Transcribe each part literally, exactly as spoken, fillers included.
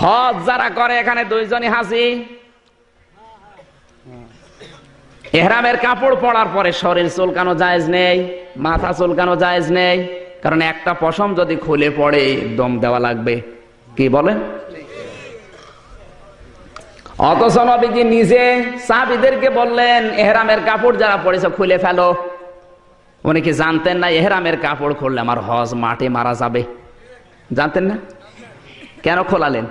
হজ যারা করে এখানে দুইজনই হাসি। ইহরামের কাপড় পরার পরে শরীর চুলকানো জায়েজ নেই, মাথা চুলকানো জায়েজ নেই, কারণ একটা পশম যদি খুলে পড়ে দম দেওয়া লাগবে। কি বলেন? অথচ নবীজি নিজে সাহাবীদেরকে বললেন ইহরামের কাপড় যারা পরেছে খুলে ফেলো। উনি কি জানতেন না ইহরামের কাপড় খুললে আমার হজ মাঠে মারা যাবে? জানতেন না? কেন খোলালেন?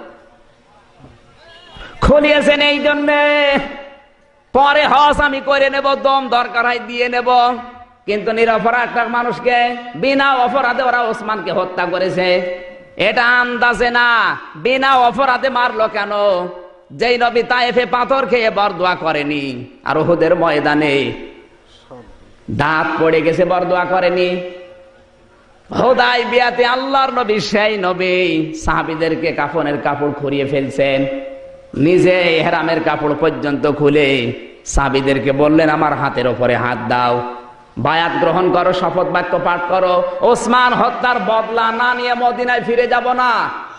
খুলিয়েছেন এই জন্যে পরে হজ আমি করে নেব, দম দরকার হয় দিয়ে নেব। কিন্তু নিরপরাধ একটা মানুষকে বিনা অপরাধে ওরা ওসমানকে হত্যা করেছে। এটা আন্দাজে না, বিনা অপরাধে মারলো কেন? যেই নবী তায়েফে পাথর খেয়ে বরদোয়া করেনি, আর উহুদের ময়দানে দাঁত পড়ে গেছে বরদোয়া করেনি। হুদায়বিয়াতে আল্লাহর নবী সেই নবী সাহাবীদেরকে কাফনের কাপড় খুরিয়ে ফেলছেন, নিজে ইহরামের কাপড় পর্যন্ত খুলে সাহাবীদেরকে বললেন আমার হাতের উপরে হাত দাও, বায়াত গ্রহণ করো, শপথ বাক্য পাঠ করো, ওসমান হত্যার বদলা না নিয়ে মদিনায় ফিরে যাব না।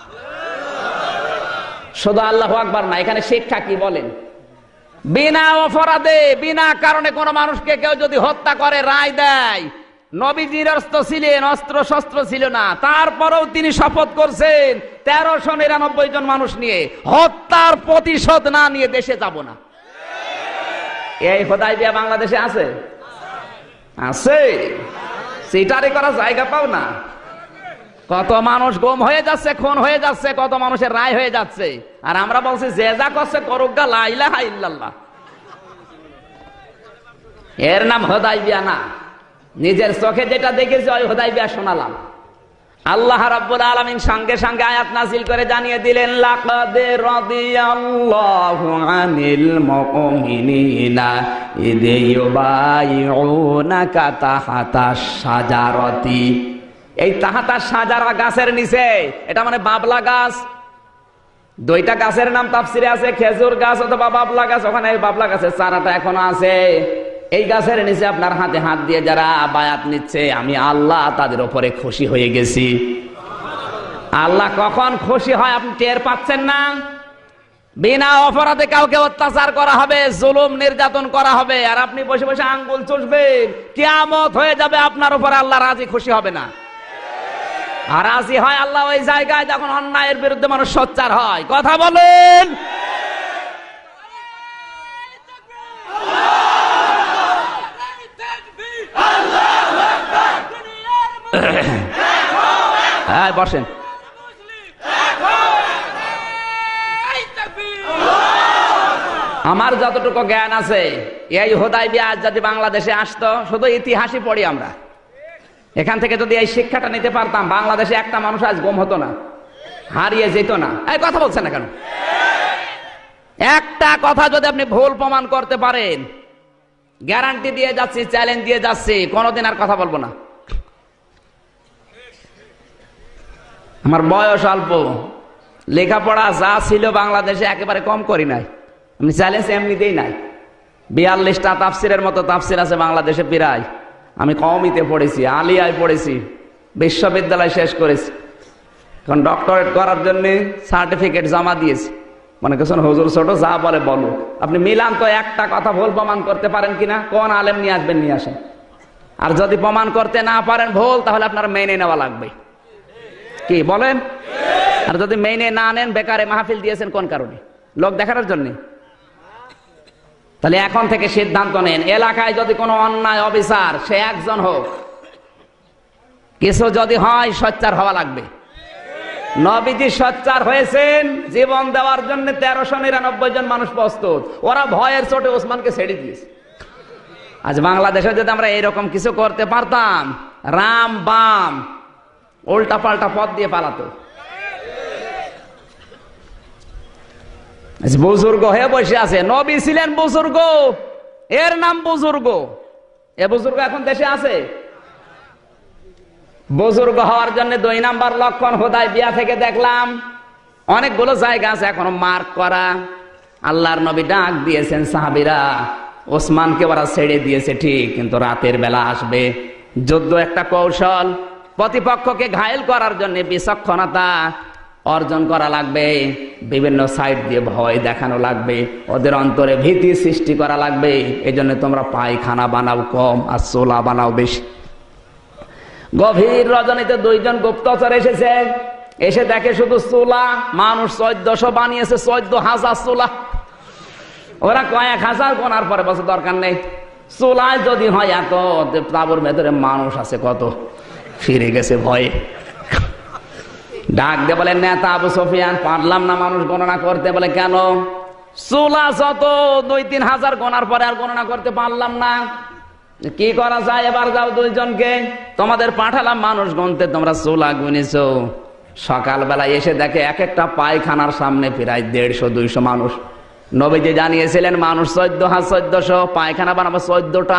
শুধু আল্লাহু আকবার না, এখানে শিক্ষা কি বলেন? বিনা অপরাধে বিনা কারণে কোন মানুষকে কেউ যদি হত্যা করে রায় দেয়, নবীজির অস্ত্র ছিলেন, অস্ত্র শস্ত্র ছিল না, তারপরেও তিনি শপথ করছেন তেরোশো নিরানব্বই জন মানুষ নিয়ে হত্যার প্রতিশোধ না নিয়ে দেশে যাব না। এই হুদায়বিয়া বাংলাদেশে আছে? আছে। সিটারি করার জায়গা পাও না। কত মানুষ গুম হয়ে যাচ্ছে, খুন হয়ে যাচ্ছে, কত মানুষের রায় হয়ে যাচ্ছে, আর আমরা বলছি যে যা করছে করুক গা, লা ইলাহা ইল্লাল্লাহ। এর নাম হুদায়বিয়া না। নিজের চোখে যেটা দেখেছি ওই হুদায়বিয়া শোনালাম। আল্লাহ রাব্বুল আলামিন সঙ্গে সঙ্গে আয়াত নাযিল করে জানিয়ে দিলেন লাকাদ রাদিয়াল্লাহু আনিল মুমিনিনা ইদ ইউবাইউনাকা তাহাতাশ শাজারাতি। এই তাহাতাশ শাজারা গাছের নিচে, এটা মানে বাবলা গাছ। দুইটা গাছের নাম তাফসিরে আছে, খেজুর গাছ অথবা বাবলা গাছ। ওখানে বাবলা গাছের চারাটা এখনো আছে। এই গাছের নিচে আপনার হাতে হাত দিয়ে যারা বায়াত নিচ্ছে, আমি আল্লাহ তাদের উপরে খুশি হয়ে গেছি। আল্লাহ কখন খুশি হয় আপনি টের পাচ্ছেন না? বিনা অপরাধে কাউকে অত্যাচার করা হবে, জুলুম নির্যাতন করা হবে, আর আপনি বসে বসে আঙ্গুল চুষবেন, কিয়ামত হয়ে যাবে, আপনার উপরে আল্লাহ রাজি খুশি হবে না। আর রাজি হয় আল্লাহ ওই জায়গায় যখন অন্যায়ের বিরুদ্ধে মানুষ সোচ্চার হয়। কথা বলেন। হ্যাঁ বসেন। আমার যতটুকু জ্ঞান আছে, এই হুদায়বিয়া যদি বাংলাদেশে আসতো, শুধু ইতিহাসই পড়ি আমরা, এখান থেকে যদি এই শিক্ষাটা নিতে পারতাম, বাংলাদেশে একটা মানুষ আজ গুম হতো না, হারিয়ে যেত না। এই কথা বলছেন না কেন? একটা কথা যদি আপনি ভুল প্রমাণ করতে পারেন, গ্যারান্টি দিয়ে যাচ্ছি, চ্যালেঞ্জ দিয়ে যাচ্ছি, কোনোদিন আর কথা বলবো না। আমার বয়স অল্প, লেখাপড়া যা ছিল বাংলাদেশে একেবারে কম করি নাই, আমি চ্যালেঞ্জ এমনিতেই নাই। বিয়াল্লিশটা তাফসিরের মতো তাফসির আছে বাংলাদেশে প্রায়। আমি কওমিতে পড়েছি, আলিয়ায় পড়েছি, বিশ্ববিদ্যালয় শেষ করেছি, এখন ডক্টরেট করার জন্য সার্টিফিকেট জমা দিয়েছি। মনে করছেন হুজুর ছোট, যা বলে বলো। আপনি মিলান তো, একটা কথা ভুল প্রমাণ করতে পারেন কিনা? কোন আলেম নিয়ে আসবেন, নিয়ে আসেন। আর যদি প্রমাণ করতে না পারেন ভুল, তাহলে আপনার মেনে নেওয়া লাগবে। কি বলেন? আর যদি মেনে না নেন, বেকারে মাহফিল দিয়েছেন কোন কারণে? লোক দেখানোর জন্য? তাহলে এখন থেকে সিদ্ধান্ত নেন, এলাকায় যদি কোনো অন্যায় অবিচার, সে একজন হোক, কিছু যদি হয়, সোচ্চার হওয়া লাগবে। নবীজি সোচ্চার হয়েছেন, জীবন দেওয়ার জন্য তেরোশো নিরানব্বই জন মানুষ প্রস্তুত। ওরা ভয়ের চোটে ওসমানকে ছেড়ে দিয়েছে। আজ বাংলাদেশে যদি আমরা এরকম কিছু করতে পারতাম, রাম বাম উল্টা পাল্টা পথ দিয়ে পালাতো। বুজুর্গ হয়ে বসে আছে, নবী ছিলেন বুজুর্গ, এর নাম বুজুর্গ। এ বুজুর্গ এখন দেশে আছে? বুজুর্গ হওয়ার জন্য দুই নাম্বার লক্ষণ হুদায়বিয়া থেকে দেখলাম অনেকগুলো জায়গা আছে এখনো মার্ক করা। আল্লাহর নবী ডাক দিয়েছেন, সাহাবীরা ওসমানকে ওরা ছেড়ে দিয়েছে ঠিক, কিন্তু রাতের বেলা আসবে। যুদ্ধ একটা কৌশল, প্রতিপক্ষকে ঘায়েল করার জন্য বিচক্ষণতা। অর্জন করা লাগবে, বিভিন্ন সাইড দিয়ে ভয় দেখানো লাগবে, ওদের অন্তরে ভীতি সৃষ্টি করা লাগবে। এই জন্য তোমরা পায়খানা বানাও কম আর চোলা বানাও বেশি। গভীর রজনীতে দুইজন গুপ্তচর এসেছে, এসে দেখে শুধু চুলা, মানুষ চোদ্দশো বানিয়েছে, চোদ্দ হাজার চুলা। ওরা কয়েক হাজার গোনার পরে বছর দরকার নেই, চুলায় যদি হয় এত, তাবুর ভেতরে মানুষ আছে কত, ফিরে গেছে ভয়ে। ডাক দিয়ে বলে, নেতা আবু সুফিয়ান, পারলাম না মানুষ গণনা করতে। বলে কেন? চুলা যত, দুই তিন হাজার গোনার পরে আর গণনা করতে পারলাম না। কি করা যায়? এবার যাও দুইজনকে, তোমাদের পাঠালাম মানুষ গুনতে, তোমরা চুলা গুনেছ। সকালবেলা এসে দেখে এক একটা পায়খানার সামনে প্রায় দেড়শো দুইশো মানুষ। নবীজি জানিয়েছিলেন মানুষ চোদ্দ হাজার চোদ্দশো, পায়খানা বানাবো চোদ্দটা।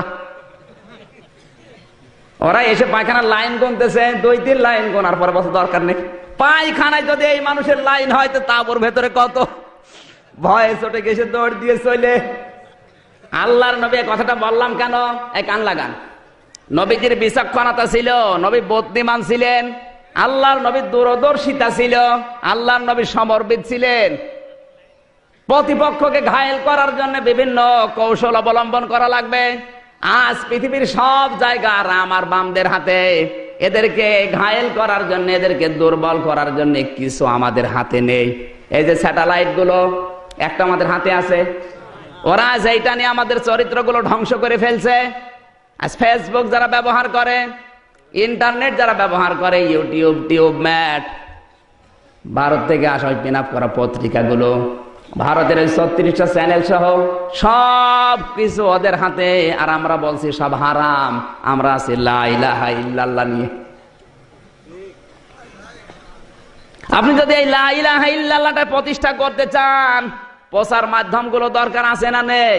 ওরা এসে পায়খানার লাইন গুনতেছে, দুই তিন লাইন গোনার পরে বছর দরকার নেই। পায়খানায় যদি এই মানুষের লাইন হয় তো তাবুর ভেতরে কত, ভয়ে চটে গেছে, দৌড় দিয়ে চলে। আল্লাহর নবী কথাটা বললাম কেন? এই কান লাগান। নবীজির বিচক্ষণতা ছিল, নবী বুদ্ধিমান ছিলেন, আল্লাহর নবী দূরদর্শিতা ছিল, আল্লাহর নবী সমরবিদ ছিলেন। প্রতিপক্ষকে ঘায়েল করার জন্য বিভিন্ন কৌশল অবলম্বন করা লাগবে। আজ পৃথিবীর সব জায়গা রাম আর বামদের হাতে। এদেরকে ঘায়েল করার জন্য, এদেরকে দুর্বল করার জন্য কিছু আমাদের হাতে নেই। এই যে স্যাটেলাইট গুলো একটা আমাদের হাতে আছে, ওরা যেটা নিয়ে আমাদের চরিত্রগুলো ধ্বংস করে ফেলছে। আজ ফেসবুক যারা ব্যবহার করে, ইন্টারনেট যারা ব্যবহার করে, ইউটিউব, টিউব ম্যাট, ভারত থেকে আসা ওই পিন আপ করা পত্রিকাগুলো, ভারতের ওই ছত্রিশটা চ্যানেল সহ সব কিছু ওদের হাতে। আর আমরা বলছি সব হারাম, আমরা আছি লা ইলাহা ইল্লাল্লাহ নিয়ে। আপনি যদি এই লা ইলাহা ইল্লাল্লাহটা প্রতিষ্ঠা করতে চান, প্রচার মাধ্যমগুলো দরকার আছে না নেই?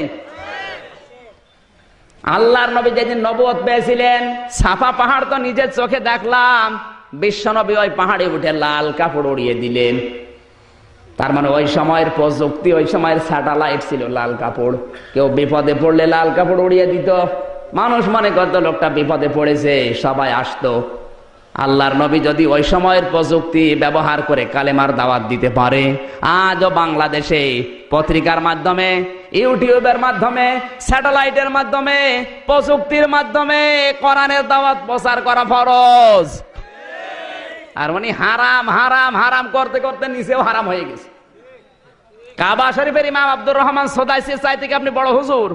আল্লাহর নবী যেদিন নবুয়ত পেয়েছিলেন, সাফা পাহাড় তো নিজের চোখে দেখলাম, বিশ্ব নবী ওই পাহাড়ে উঠে লাল কাপড় উড়িয়ে দিলেন। তার মানে ওই সময়ের প্রযুক্তি, ওই সময়ের স্যাটেলাইট ছিল লাল কাপড়। কেউ বিপদে পড়লে লাল কাপড় উড়িয়ে দিত, মানুষ মনে করতো লোকটা বিপদে পড়েছে, সবাই আসতো। আল্লাহর নবী যদি ওই সময়ের প্রযুক্তি ব্যবহার করে কালেমার দাওয়াত দিতে পারে, আজও বাংলাদেশে পত্রিকার মাধ্যমে, ইউটিউবের মাধ্যমে, স্যাটেলাইটের মাধ্যমে, প্রযুক্তির মাধ্যমে কোরআনের দাওয়াত প্রচার করা ফরজ। আর উনি হারাম হারাম হারাম করতে করতে নিচেও হারাম হয়ে গেছে। কাবা শরীফের ইমাম আব্দুর রহমান সোদাইসির চাইতে কি আপনি বড় হুজুর?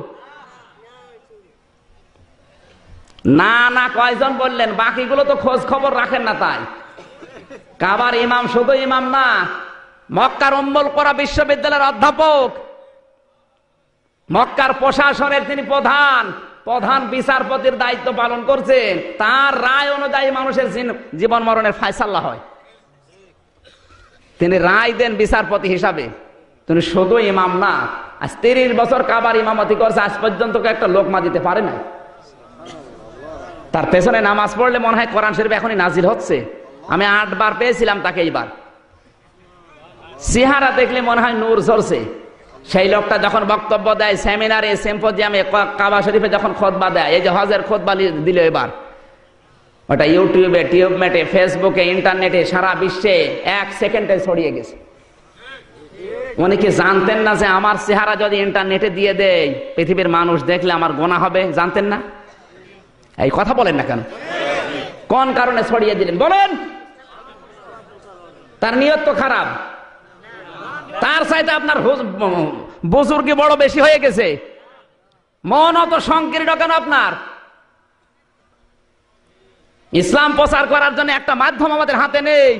না না, কয়জন বললেন? বাকিগুলো তো খোঁজ খবর রাখেন না। তাই কাবার ইমাম শুধু ইমাম না, মক্কার উম্মুল কোরা বিশ্ববিদ্যালয়ের অধ্যাপক, মক্কার প্রশাসনের তিনি প্রধান, প্রধান বিচারপতির দায়িত্ব পালন করছেন। তার রায় অনুযায়ী মানুষের জীবন মরণের ফায়সালা হয়। তিনি রায় দেন বিচারপতি হিসাবে। তিনি শুধু ইমাম না, আজ তিরিশ বছর কাবার ইমামতি করছে, আজ পর্যন্ত একটা লোকমা দিতে পারে না। তার পেছনে নামাজ পড়লে মনে হয় কোরআন শরীফ এখনই নাজিল হচ্ছে। আমি আটবার পেয়েছিলাম তাকে। এইবার চেহারা দেখলে মনে হয় নূর ঝরছে। সেই লোকটা যখন বক্তব্য দেয় সেমিনারে, সিম্পোজিয়ামে, কাবা শরীফে যখন খুতবা দেয়, এই যে হজের খুতবা দিল এবার, ওটা ইউটিউবে, টিউব ম্যাটে, ফেসবুকে, ইন্টারনেটে, সারা বিশ্বে এক সেকেন্ডে ছড়িয়ে গেছে। উনি কি জানতেন না যে আমার চেহারা যদি ইন্টারনেটে দিয়ে দেয়, পৃথিবীর মানুষ দেখলে আমার গোনা হবে? জানতেন না? এই কথা বলেন না কেন? কোন কারণে ছড়িয়ে দিলেন বলেন? তার নিয়ত তো খারাপ। তার চাইতে আপনার বুজুর্গি বড় বেশি হয়ে গেছে, মন অত সংকীর্ণ কেন আপনার? ইসলাম প্রচার করার জন্য একটা মাধ্যম আমাদের হাতে নেই।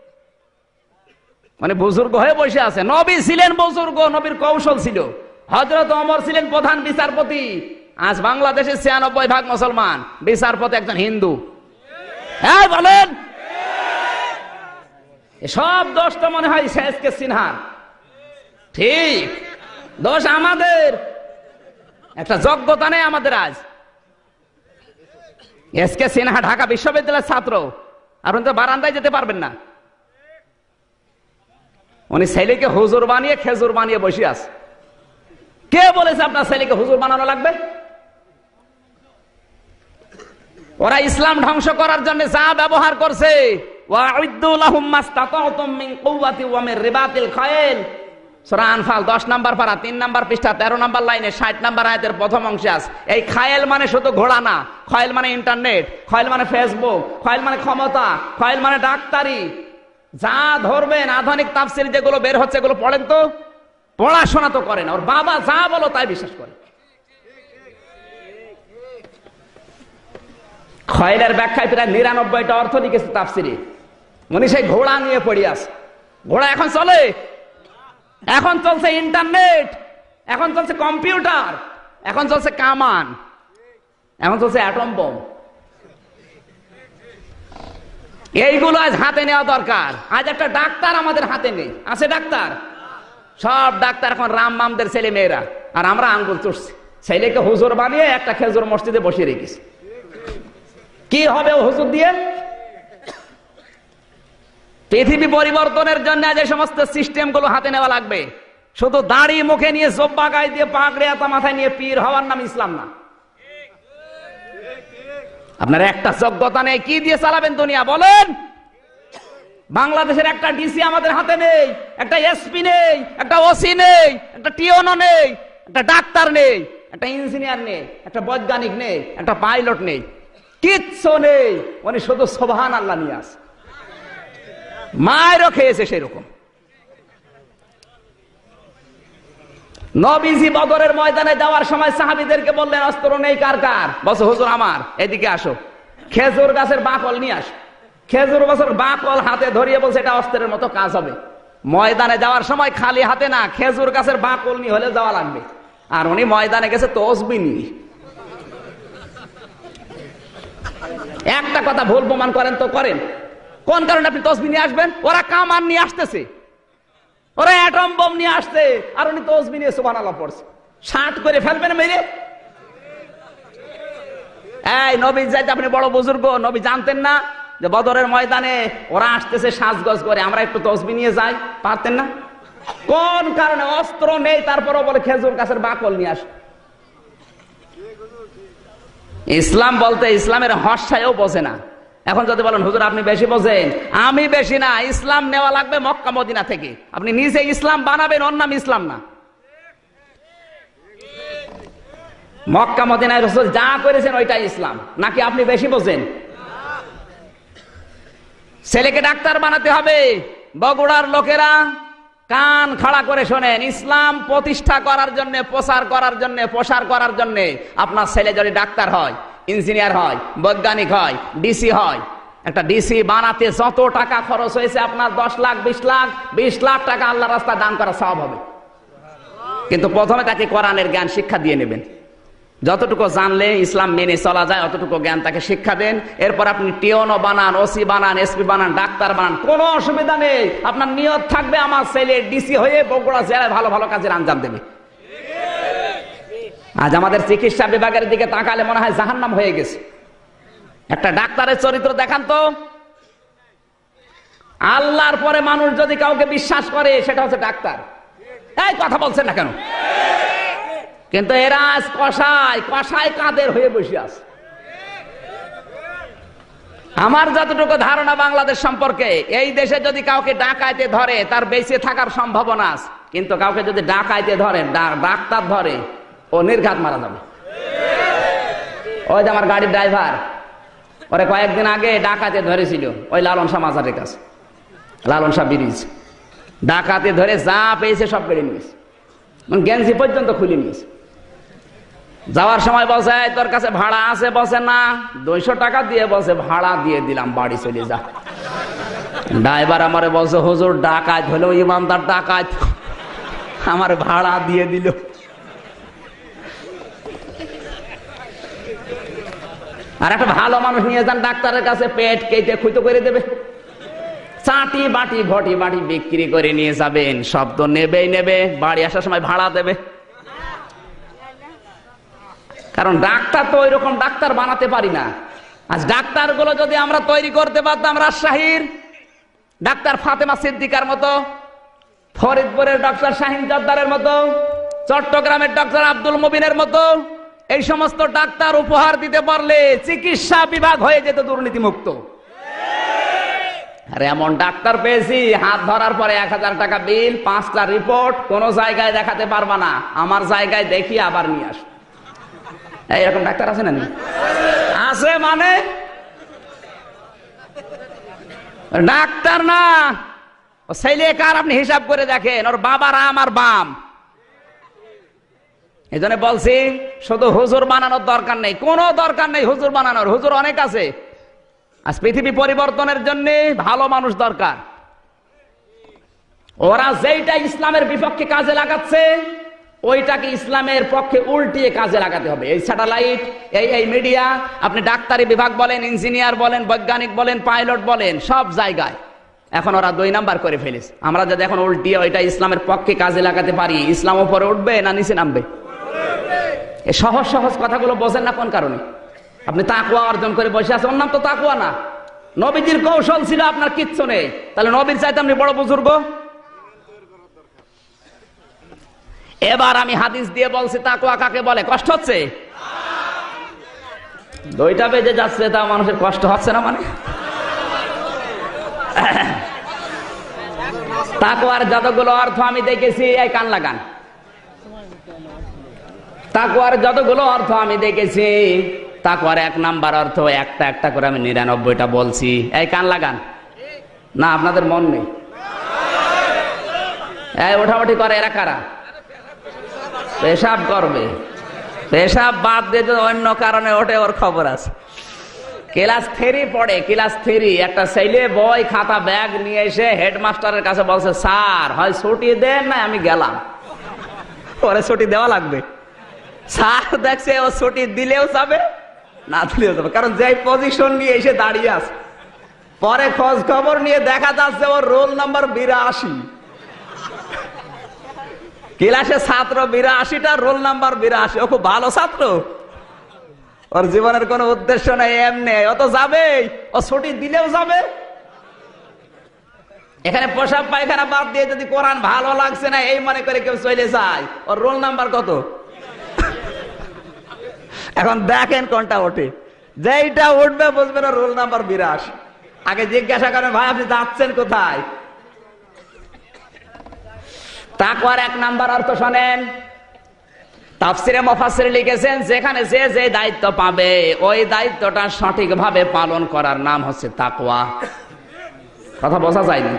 মানে বুজুর্গ হয়ে বসে আছে। নবী ছিলেন বুজুর্গ, নবীর কৌশল ছিল। হযরত ওমর ছিলেন প্রধান বিচারপতি। আজ বাংলাদেশের ছিয়ানব্বই ভাগ মুসলমান, বিচারপতি একজন হিন্দু। হ্যাঁ বলেন, সব দোষ তো মনে হয় শেষ কে সিনহার। ঠিক, দোষ আমাদের। একটা যোগ্যতা নেই আমাদের। আজ এস কে সিনহা ঢাকা বিশ্ববিদ্যালয়ের ছাত্র, আর উনি তো বারান্দায় যেতে পারবেন না। উনি ছেলেকে হুজুর বানিয়ে খেজুর বানিয়ে বসে আছে। কে বলেছে আপনার ছেলেকে হুজুর বানানো লাগবে? ওরা ইসলাম ধ্বংস করার জন্য যা ব্যবহার করছে, ওয়া'উদ্দু লাহুম মাসতাতা'তুম মিন কুওয়াতি ওয়া মিন রিবাতিল খায়ল। সূরা আনফাল দশ নম্বর পারা তিন নম্বর পৃষ্ঠা তেরো নম্বর লাইনে ষাট নম্বর আয়াতের প্রথম অংশে আছে। এই খায়েল মানে শুধু ঘোড়া না, খায়েল মানে ইন্টারনেট, খায়েল মানে ফেসবুক, খায়েল মানে ক্ষমতা, খায়েল মানে ডাক্তারি। যা ধরবেন আধুনিক তাফসীর যেগুলো বের হচ্ছে এগুলো পড়েন তো, পড়াশোনা তো করেন, ওর বাবা যা বলো তাই বিশ্বাস করে। খায়েলের ব্যাখ্যায় প্রায় নিরানব্বইটা অর্থ লিখেছে তাফসীরে। উনি সেই ঘোড়া নিয়ে পড়ে আছে। ঘোড়া এখন চলে, এখন চলছে ইন্টারনেট, এখন চলছে কম্পিউটার, এখন চলছে কামান, এখন চলছে অ্যাটম বোম। এইগুলো আজ হাতে নেওয়া দরকার। আজ একটা ডাক্তার আমাদের হাতে নেই, আছে ডাক্তার? সব ডাক্তার এখন রাম মামদের ছেলে মেয়েরা, আর আমরা আঙ্গুল চুষছি। ছেলেকে হুজুর বানিয়ে একটা খেজুর মসজিদে বসিয়ে রেখেছি। কি হবে ও হুজুর দিয়ে? পৃথিবী পরিবর্তনের জন্য যে সমস্ত সিস্টেম গুলো হাতে নেওয়া লাগবে। শুধু দাড়ি মুখে নিয়ে জব্বা গায়ে দিয়ে পাগড়ি আতা মাথায় নিয়ে পীর হওয়ার নাম ইসলাম না। আপনার একটা যোগ্যতা নেই, কি দিয়ে চালাবেন দুনিয়া বলেন? বাংলাদেশের একটা ডিসি আমাদের হাতে নেই, একটা এসপি নেই, একটা ওসি নেই, একটা টিওনো নেই, একটা ডাক্তার নেই, একটা ইঞ্জিনিয়ার নেই, একটা বৈজ্ঞানিক নেই, একটা পাইলট নেই, কিচ্ছু নেই। উনি শুধু সুবহানাল্লাহ নিয়ে আসে, মায়েরও খেয়েছে সেরকম। নবীজি বদরের ময়দানে যাওয়ার সময় সাহাবীদেরকে বললেন অস্ত্র নেই কার কার? বলছে হুজুর আমার। এদিকে আসো, খেজুর গাছের বাকল নিয়ে আসো। খেজুর গাছের বাকল হাতে ধরিয়ে বলছে এটা অস্ত্রের মতো কাজ হবে। ময়দানে যাওয়ার সময় খালি হাতে না, খেজুর গাছের বাকল নিয়ে হলে যাওয়া লাগবে। আর উনি ময়দানে গেছে তসবিহ নিয়ে। একটা কথা ভুল প্রমাণ করেন তো করেন, কোন কারণে আপনি তসবিহ নিয়ে আসবেন? ওরা কামান নিয়ে আসতেছে, ওরা অ্যাটম বোম নিয়ে আসছে, আর উনি তসবিহ নিয়ে সুবহানাল্লাহ পড়ছে। ষাট করে ফেলবেন মেরে। এই নবী যাইতে আপনি বড় বুজুর্গ, নবী জানতেন না যে বদরের ময়দানে ওরা আসতেছে সাজগজ করে, আমরা একটু তসবিহ নিয়ে যাই? পারতেন না? কোন কারণে? অস্ত্র নেই, তারপরও বলে খেজুর গাছের বাকল নিয়ে আস। ইসলাম বলতে ইসলামের হর্ষায়ও বোঝে না। এখন যদি বলেন হুজুর আপনি বেশি বোঝেন, আমি বেশি না। ইসলাম নেওয়া লাগবে মক্কা মদিনা থেকে। আপনি নিজে ইসলাম বানাবেন, ওর নাম ইসলাম না। মক্কা মদিনায় রাসূল যা করেছেন ওইটাই ইসলাম, নাকি আপনি বেশি বোঝেন? ছেলেকে ডাক্তার বানাতে হবে। বগুড়ার লোকেরা কান খাড়া করে শোনেন, ইসলাম প্রতিষ্ঠা করার জন্য, প্রচার করার জন্য, প্রসার করার জন্য আপনার ছেলে যদি ডাক্তার হয়, ইঞ্জিনিয়ার হয়, বৈজ্ঞানিক হয়, ডিসি হয়, একটা ডিসি বানাতে যত টাকা খরচ হয়েছে আপনার দশ লাখ বিশ লাখ বিশ লাখ টাকা আল্লাহ রাস্তায় দান করা সওয়াব হবে। কিন্তু প্রথমে তাকে কোরআনের জ্ঞান শিক্ষা দিয়ে নেবেন। যতটুকু জানলে ইসলাম মেনে চলা যায় অতটুকু জ্ঞান তাকে শিক্ষা দেন। এরপর আপনি টিওনো বানান, ওসি বানান, এসপি বানান, ডাক্তার বানান, কোনো অসুবিধা নেই। আপনার নিয়ত থাকবে আমার ছেলে ডিসি হয়ে বগুড়া জেলায় ভালো ভালো কাজের আঞ্জাম দেবে। আজ আমাদের চিকিৎসা বিভাগের দিকে তাকালে মনে হয় জাহান্নাম হয়ে গেছে। একটা ডাক্তারের চরিত্র দেখান তো। আল্লাহর পরে মানুষ যদি কাউকে বিশ্বাস করে সেটা হচ্ছে ডাক্তার। এই কথা বলছেন না কেন? কিন্তু এরা আজ কসাই কসাই কাদের হয়ে বসে আছে। আমার যতটুকু ধারণা বাংলাদেশ সম্পর্কে, এই দেশে যদি কাউকে ডাকাইতে ধরে তার বেঁচে থাকার সম্ভাবনা আছে, কিন্তু কাউকে যদি ডাকাইতে ধরে, ডাক্তার ধরে, ও নির্ঘাত মারা যাবে। ওই যে আমার গাড়ির ড্রাইভার, ওরে কয়েকদিন আগে ডাকাতে ধরেছিল ওই লালন শাহ মাজারের কাছে, লালন শাহ ব্রিজ। ডাকাতে ধরে যা পেয়েছে সব কেড়ে নিয়েছে, গেঞ্জি পর্যন্ত খুলে নিয়েছে। যাওয়ার সময় বলছে তোর কাছে ভাড়া আছে? বলছে না। দুইশো টাকা দিয়ে বলছে ভাড়া দিয়ে দিলাম, বাড়ি চলে যা। ড্রাইভার আমারে বলছে হুজুর ডাকাত হলেও ইমানদার ডাকাত, আমার ভাড়া দিয়ে দিল। আর একটা ভালো মানুষ নিয়ে যান ডাক্তারের কাছে, পেট কেটে খুঁতো করে দেবে, চাটি বাটি ঘটি বাটি বিক্রি করে নিয়ে যাবেন, সব তো নেবেই নেবে, বাড়ি আসার সময় ভাড়া দেবে। কারণ ডাক্তার তো ওই রকম ডাক্তার বানাতে পারি না। আজ ডাক্তার গুলো যদি আমরা তৈরি করতে পারতাম রাজশাহীর ডাক্তার ফাতেমা সিদ্দিকার মতো, ফরিদপুরের ডক্টর শাহিন জর্দারের মতো, চট্টগ্রামের ডক্টর আব্দুল মুবিনের মতো, এই সমস্ত ডাক্তার উপহার দিতে পারলে চিকিৎসা বিভাগ হয়ে যেত দুর্নীতি মুক্ত। আরে এমন ডাক্তার পেয়েছি, হাত ধরার পরে এক হাজার টাকা বিল, পাঁচটা রিপোর্ট, কোন জায়গায় দেখাতে পারবা না, আমার জায়গায় দেখি আবার নিয়ে আস। এইরকম ডাক্তার আছে না? আছে মানে ডাক্তার না, ছেলে কার আপনি হিসাব করে দেখেন, ওর বাবার আমার বাম। এই জন্য বলছি শুধু হুজুর বানানোর দরকার নেই, কোনো দরকার নেই হুজুর বানানোর, হুজুর অনেক আছে। আজ পৃথিবী পরিবর্তনের জন্য ভালো মানুষ দরকার। ওরা যেইটা ইসলামের বিপক্ষে কাজে লাগাচ্ছে ওইটাকে ইসলামের পক্ষে উল্টিয়ে কাজে লাগাতে হবে। এই স্যাটেলাইট, এই এই মিডিয়া, আপনি ডাক্তারি বিভাগ বলেন, ইঞ্জিনিয়ার বলেন, বৈজ্ঞানিক বলেন, পাইলট বলেন, সব জায়গায় এখন ওরা দুই নাম্বার করে ফেলেছে। আমরা যদি এখন উল্টিয়ে ওইটা ইসলামের পক্ষে কাজে লাগাতে পারি, ইসলাম উপরে উঠবে না নিচে নামবে? এই সহজ সহজ কথাগুলো বোঝেন না কোন কারণে? আপনি তাকওয়া অর্জন করে বসে আছেন, ওর নাম তো তাকওয়া না। নবীজির কৌশল ছিল আপনার কিচ্ছু নেই, তাহলে নবীর চাইতে আপনি বড় বুজুর্গ? এবার আমি হাদিস দিয়ে বলছি তাকওয়া কাকে বলে। কষ্ট হচ্ছে? দুইটা বেজে যাচ্ছে, তা মানুষের কষ্ট হচ্ছে না মানে? তাকওয়ার যতগুলো অর্থ আমি দেখেছি, এই কান লাগান, তাকওয়ার যতগুলো অর্থ আমি দেখেছি, তাকওয়ার এক নাম্বার অর্থ একটা একটা করে আমি নিরানব্বইটা বলছি। এই কান লাগান না, আপনাদের মন নেই? এই ওঠাউঠি করে এরা কারা? পেশাব করবে, পেশাব বাদ দিয়ে যদি অন্য কারণে ওঠে ওর খবর আছে। ক্লাস থ্রি পড়ে, ক্লাস থ্রি, একটা ছেলে বই খাতা ব্যাগ নিয়ে এসে হেডমাস্টারের কাছে বলছে, স্যার হয় ছুটি দেন না আমি গেলাম। পরে ছুটি দেওয়া লাগবে। স্যার দেখছে ও ছুটি দিলেও যাবে না দিলেও যাবে, কারণ যে পজিশন নিয়ে এসে দাঁড়িয়ে আছে। পরে খোঁজ খবর নিয়ে দেখা যাচ্ছে ওর রোল নাম্বার বিরাশি। ক্লাসে ছাত্র বিরাশিটা, রোল নাম্বার বিরাশি। ও খুব ভালো ছাত্র, ওর জীবনের কোনো উদ্দেশ্য নেই, এমনি ও তো যাবেই, ও ছুটি দিলেও যাবে। এখানে পোশাক পায়খানা বাদ দিয়ে যদি কোরআন ভালো লাগছে না এই মনে করে কেউ চলে যায়, ওর রোল নাম্বার কত? এখন দেখেন কোনটা ওঠে, যেইটা উঠবে বুঝবেন রোল নাম্বার বিরাশি। আগে জিজ্ঞাসা করেন, ভাই আপনি যাচ্ছেন কোথায়? তাকওয়ার এক নাম্বার অর্থ শোনেন, তাফসিরে মুফাসসির লিখেছেন, যেখানে যে যে দায়িত্ব পাবে ওই দায়িত্বটা সঠিকভাবে পালন করার নাম হচ্ছে তাকওয়া। কথা বোঝা যায়নি?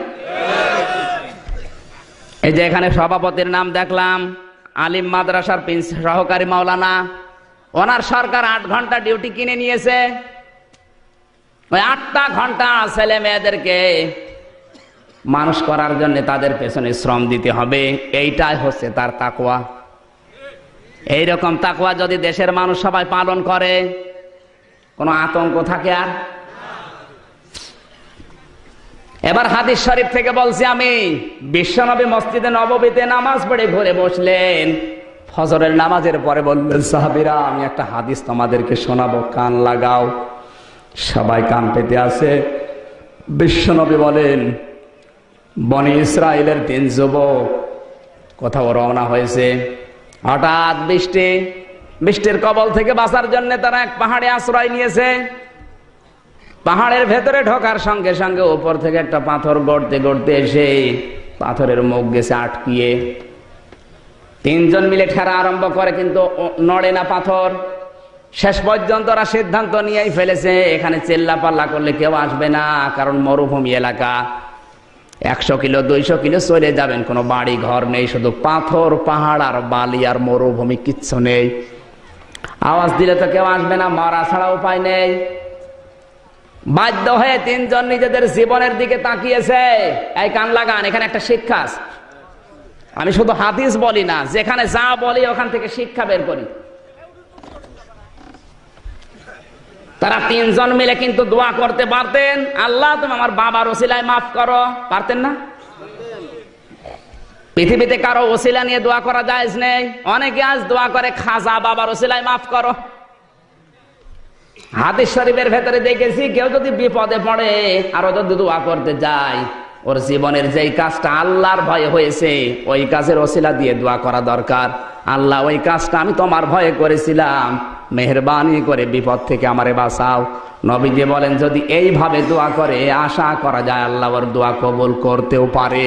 এই যে এখানে সভাপতির নাম দেখলাম, আলিম মাদ্রাসার সহকারী মাওলানা, ওনার সরকার আট ঘন্টা ডিউটি কিনে নিয়েছে। ওই আটটা ঘন্টা ছেলে মেয়েদেরকে মানুষ করার জন্য তাদের পেছনে শ্রম দিতে হবে, এইটাই হচ্ছে তার তাকওয়া। এইরকম তাকওয়া যদি দেশের মানুষ সবাই পালন করে, কোনো আতঙ্ক থাকে আর? এবার হাদিস শরীফ থেকে বলছি আমি, বিশ্বনবী মসজিদে নববীতে নামাজ পড়ে ঘরে বসলেন, ফজরের নামাজের পরে বললেন, সাহাবীরা আমি একটা হাদিস তোমাদেরকে শোনাবো, কান লাগাও। সবাই কান পেতে আছে। বিশ্বনবী বলেন, বনি ইসরায়েলের তিন যুবক কোথাও রওনা হয়েছে, হঠাৎ বৃষ্টি, বৃষ্টির কবল থেকে বাঁচার জন্য তারা এক পাহাড়ে আশ্রয় নিয়েছে। পাহাড়ের ভেতরে ঢোকার সঙ্গে সঙ্গে উপর থেকে একটা পাথর গড়তে গড়তে এসে পাথরের মুখ গেছে আটকিয়ে। তিনজন মিলে ঠেলা আরম্ভ করে, কিন্তু নড়ে না পাথর। শেষ পর্যন্ত ওরা সিদ্ধান্ত নিয়েই ফেলেছে, এখানে চেল্লা পাল্লা করলে কেউ আসবে না, কারণ মরুভূমি এলাকা। একশো কিলো দুইশো কিলো চলে যাবেন, কোনো বাড়ি ঘর নেই, শুধু পাথর, পাহাড় আর বালি আর মরুভূমি, কিচ্ছু নেই। আওয়াজ দিলে তো কেউ আসবে না, মারা ছাড়া উপায় নেই। বাধ্য হয়ে তিনজন নিজেদের জীবনের দিকে তাকিয়েছে। এই কান লাগান, এখানে একটা শিক্ষা আছে। আমি শুধু হাদিস বলি না, যেখানে যা বলি ওখান থেকে শিক্ষা বের করি। তারা তিনজন মিলে কিন্তু দোয়া করতে পারতেন, আল্লাহ তুমি আমার বাবার ওসিলায় মাফ করো, পারতেন না? পৃথিবীতে কারো ওসিলা নিয়ে দোয়া করা জায়েজ নেই। অনেকে আজ দোয়া করে, খাজা বাবার ওসিলায় মাফ করো। হাদিস শরীফের ভেতরে দেখেছি, কেউ যদি বিপদে পড়ে আরো যদি দোয়া করতে যায়, ওর জীবনের যেই কাজটা আল্লাহর ভয়ে হয়েছে ওই কাজের ওসিলা দিয়ে দোয়া করা দরকার। আল্লাহ ওই কাজটা আমি তোমার ভয়ে করেছিলাম, মেহেরবানি করে বিপদ থেকে আমারে বাঁচাও। নবীজি বলেন যদি এইভাবে দোয়া করে আশা করা যায় আল্লাহ ওর দোয়া কবুল করতেও পারে।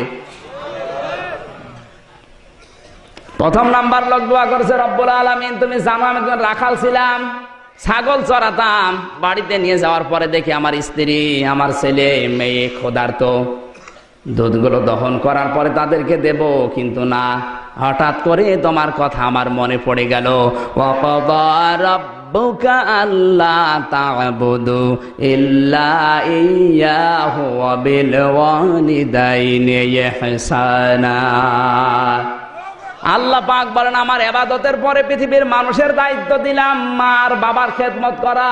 প্রথম নাম্বার লোক দোয়া করছে, রব্বুল আলামিন তুমি জানো আমি রাখাল ছিলাম, ছাগল চড়াতাম, বাড়িতে নিয়ে যাওয়ার পরে দেখি আমার স্ত্রী আমার ছেলে মেয়ে ক্ষুধার্ত, দুধগুলো দহন করার পরে তাদেরকে দেব, কিন্তু না, হঠাৎ করে তোমার কথা আমার মনে পড়ে গেল, ওয়াকাদা রাব্বুকা আল্লা তা'বুদু ইল্লা ইয়্যাহু ওয়া বিল ওয়ালিদাইনি ইহসানা। আল্লাহ পাক বলেন আমার ইবাদতের পরে পৃথিবীর মানুষের দায়িত্ব দিলাম মার বাবার খেদমত করা।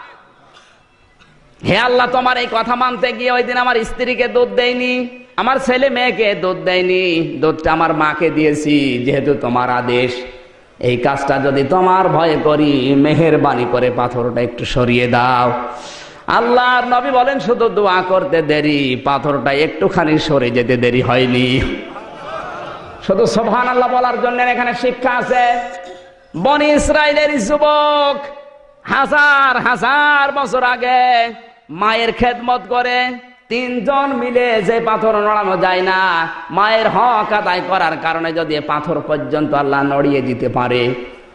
হে আল্লাহ, তোমার এই কথা মানতে গিয়ে ওই দিন আমার স্ত্রীকে দুধ দেয়নি, আমার ছেলে মেয়েকে দুধ দেয়নি, দুধটা আমার মাকে দিয়েছি, যেহেতু তোমার আদেশ। এই কাজটা যদি তোমার ভয়ে করি, মেহেরবানি করে পাথরটা একটু সরিয়ে দাও। আল্লাহর নবী বলেন শুধু দোয়া করতে দেরি, পাথরটা একটুখানি সরে যেতে দেরি হয়নি। শুধু সুবহানাল্লাহ বলার জন্য এখানে শিক্ষা আছে। বনি ইসরাইলের যুবক হাজার হাজার বছর আগে মায়ের খেদমত করে, তিনজন মিলে যে পাথর নড়ানো যায় না, মায়ের হক আদায় করার কারণে যদি পাথর পর্যন্ত আল্লাহ নড়িয়ে দিতে পারে,